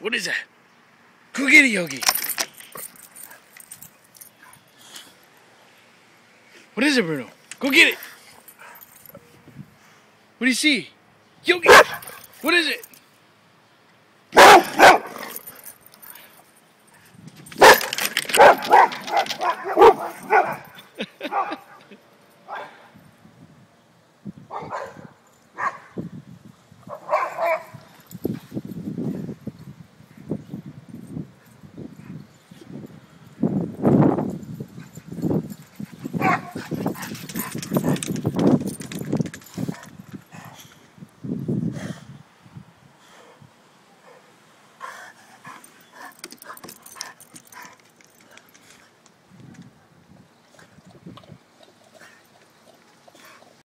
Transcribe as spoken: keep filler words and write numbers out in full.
What is that? Go get it, Yogi. What is it, Bruno? Go get it. What do you see? Yogi! What is it?